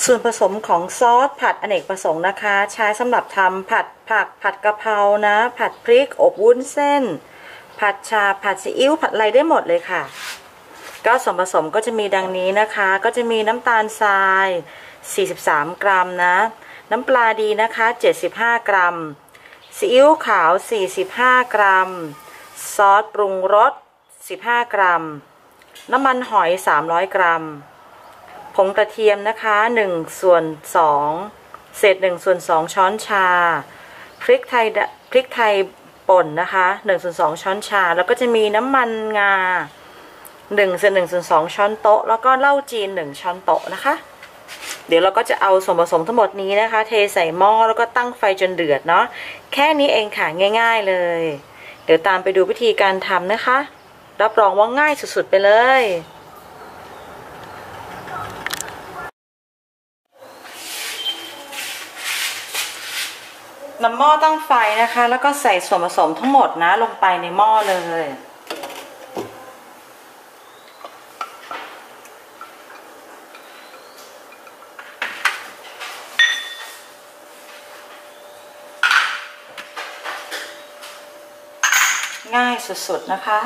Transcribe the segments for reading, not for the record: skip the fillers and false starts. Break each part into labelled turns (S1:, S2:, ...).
S1: ส่วนผสมของซอสผัดอเนกประสงค์นะคะใช้สำหรับทำผัดผักผัดกะเพรานะผัดพริกอบวุ้นเส้นผัดชาผัดซีอิ๊วผัดอะไรได้หมดเลยค่ะก็ส่วนผสมก็จะมีดังนี้นะคะก็จะมีน้ำตาลทราย43กรัมนะน้ำปลาดีนะคะ75กรัมซีอิ๊วขาว45กรัมซอสปรุงรส15กรัมน้ำมันหอย300กรัมผงกระเทียมนะคะ1/2เศษ1/2ช้อนชาพริกไทยป่นนะคะ1/2ช้อนชาแล้วก็จะมีน้ำมันงา1/2ช้อนโต๊ะแล้วก็เหล้าจีน1ช้อนโต๊ะนะคะเดี๋ยวเราก็จะเอาส่วนผสมทั้งหมดนี้นะคะเทใส่หม้อแล้วก็ตั้งไฟจนเดือดเนาะแค่นี้เองค่ะง่ายๆเลยเดี๋ยวตามไปดูวิธีการทำนะคะรับรองว่าง่ายสุดๆไปเลยนำหม้อตั้งไฟนะคะแล้วก็ใส่ส่วนผสมทั้งหมดนะลงไปในหม้อเลยง่ายสุดๆนะคะ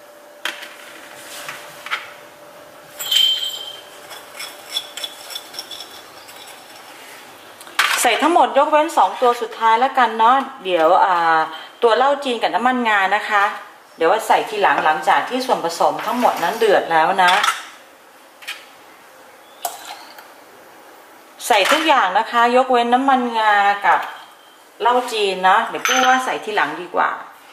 S1: ใส่ทั้งหมดยกเว้น2ตัวสุดท้ายแล้วกันเนาะเดี๋ยวตัวเหล้าจีนกับน้ำมันงานะคะเดี๋ยวว่าใส่ทีหลังจากที่ส่วนผสมทั้งหมดนั้นเดือดแล้วนะใส่ทุกอย่างนะคะยกเว้นน้ำมันงากับเหล้าจีนนะเดี๋ยวพูดว่าใส่ทีหลังดีกว่า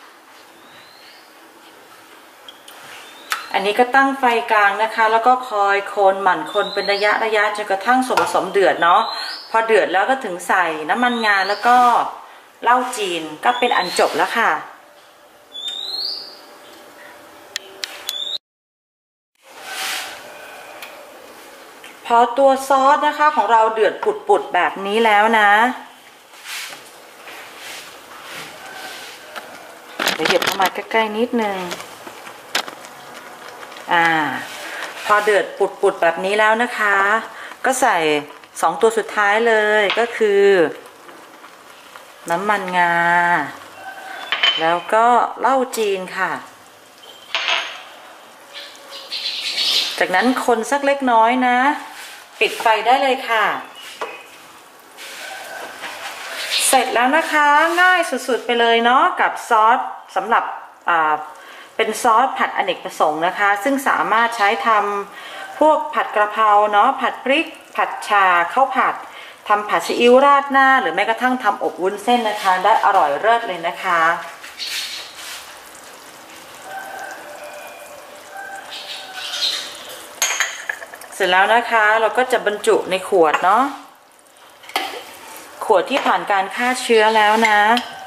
S1: อันนี้ก็ตั้งไฟกลางนะคะแล้วก็คอยคนหมั่นคนเป็นระยะจนกระทั่งส่วนผสมเดือดเนาะพอเดือดแล้วก็ถึงใส่น้ำมันงาแล้วก็เหล้าจีนก็เป็นอันจบแล้วค่ะพอตัวซอสนะคะของเราเดือดปุดๆแบบนี้แล้วนะเดี๋ยวหยิบเข้ามาใกล้ๆนิดนึงพอเดือดปุดๆแบบนี้แล้วนะคะก็ใส่2ตัวสุดท้ายเลยก็คือน้ำมันงาแล้วก็เหล้าจีนค่ะจากนั้นคนสักเล็กน้อยนะปิดไฟได้เลยค่ะเสร็จแล้วนะคะง่ายสุดๆไปเลยเนาะกับซอสสำหรับเป็นซอสผัดอเนกประสงค์นะคะซึ่งสามารถใช้ทำพวกผัดกระเพราเนาะผัดพริกผัดชาข้าวผัดทำผัดซีอิ๊วราดหน้าหรือแม้กระทั่งทำอบวุ้นเส้นนะคะได้อร่อยเลิศเลยนะคะเสร็จแล้วนะคะเราก็จะบรรจุในขวดเนาะขวดที่ผ่านการฆ่าเชื้อแล้วนะ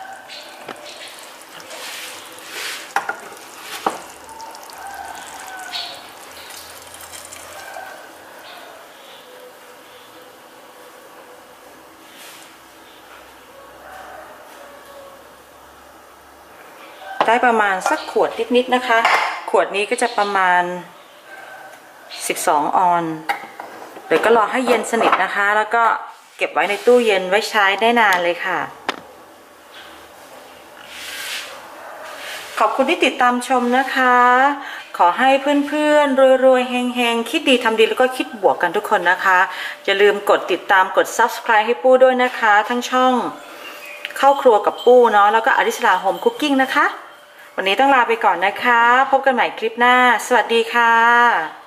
S1: ได้ประมาณสักขวดนิดๆนะคะขวดนี้ก็จะประมาณ12ออนเดี๋ยวก็รอให้เย็นสนิทนะคะแล้วก็เก็บไว้ในตู้เย็นไว้ใช้ได้นานเลยค่ะขอบคุณที่ติดตามชมนะคะขอให้เพื่อนๆรวยๆเฮงๆคิดดีทำดีแล้วก็คิดบวกกันทุกคนนะคะอย่าลืมกดติดตามกด Subscribe ให้ปู้ด้วยนะคะทั้งช่องเข้าครัวกับปู้เนาะแล้วก็อริสราโฮมคุกกิ้งนะคะวันนี้ต้องลาไปก่อนนะคะพบกันใหม่คลิปหน้าสวัสดีค่ะ